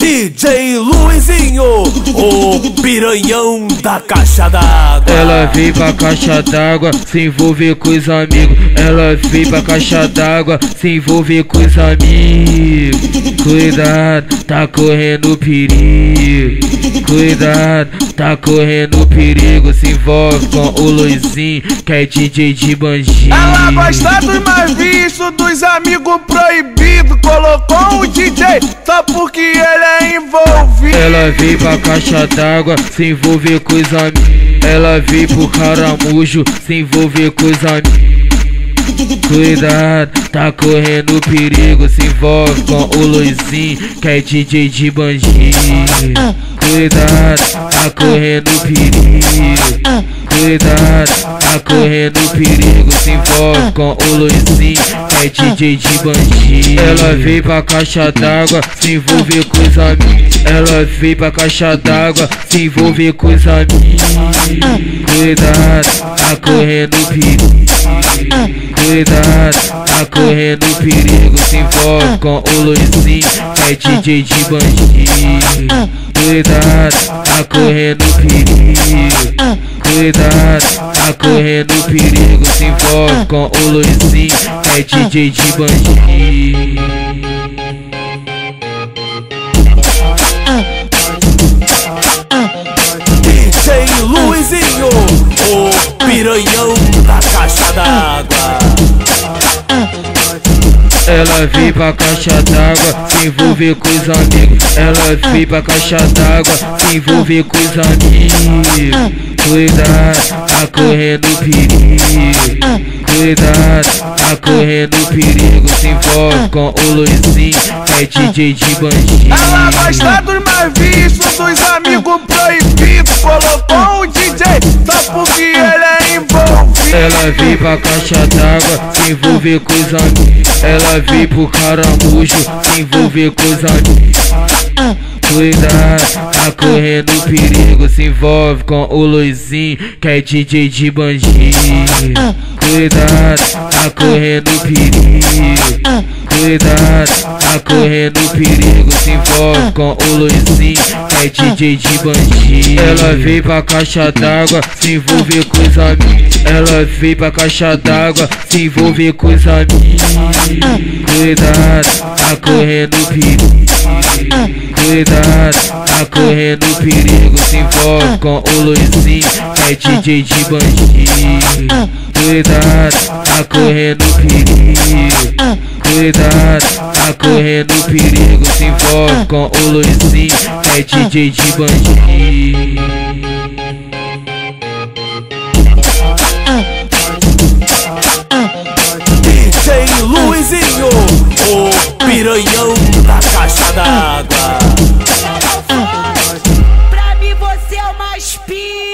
DJ Luizinho, o piranhão da caixa d'água. Ela veio pra caixa d'água, se envolver com os amigos. Ela veio pra caixa d'água, se envolver com os amigos. Cuidado, tá correndo perigo. Cuidado, tá correndo perigo. Se envolve com o Luizinho, que é DJ de bandido. Ela gosta dos mais vistos, dos amigos proibidos. Colocou o DJ só porque ele é envolvido. Ela veio pra caixa d'água, se envolver com os amigos. Ela veio pro caramujo, se envolver com os amigos. Cuidado, tá correndo perigo. Se envolve com o Luizinho, que é DJ de bandido. Cuidado, tá correndo perigo. Cuidado, tá correndo perigo. Se envolve com o Luizinho, que é DJ de bandido. Ela veio pra caixa d'água, se envolver com os amigos. Ela veio pra caixa d'água, se envolver com os amigos. Cuidado, tá correndo perigo. Cuidado, tá correndo perigo. Se envolve com o Luizinho, que é DJ de bandido. Cuidado, tá correndo perigo. Cuidado, tá correndo perigo. Se envolve com o Luizinho, que é DJ de bandido. DJ Luizinho, o piranhão da caixa d'água. Ela veio pra caixa d'água, se envolver com os amigos. Ela veio pra caixa d'água, se envolver com os amigos. Cuidado, tá correndo perigo. Cuidado, tá correndo perigo. Se envolve com o Luizinho, que é DJ de bandido. Ela gosta dos mais vistos, dos amigos proibidos. Colocou o DJ só porque ele é envolvido. Ela veio pra caixa d'água, se envolver com os amigos. Ela veio pro caramujo, se envolver com os amigos. Cuidado, tá correndo perigo. Se envolve com o Luizinho, que é DJ de bandido. Cuidado, tá correndo perigo. Cuidado, tá correndo perigo. Se envolve com o Luizinho, que é DJ de bandido. Ela veio pra caixa d'água, se envolver com os amigos. Ela veio pra caixa d'água, se envolver com os amigos. Cuidado, tá correndo perigo. Cuidado, tá correndo perigo. Se envolve com o Luizinho, que é DJ de bandido. Cuidado, tá correndo perigo. Cuidado, tá correndo perigo. Se envolve com o Luizinho, que é DJ de bandido. DJ Luizinho, o piranhão da caixa d'água. Pra mim você é o mais pica.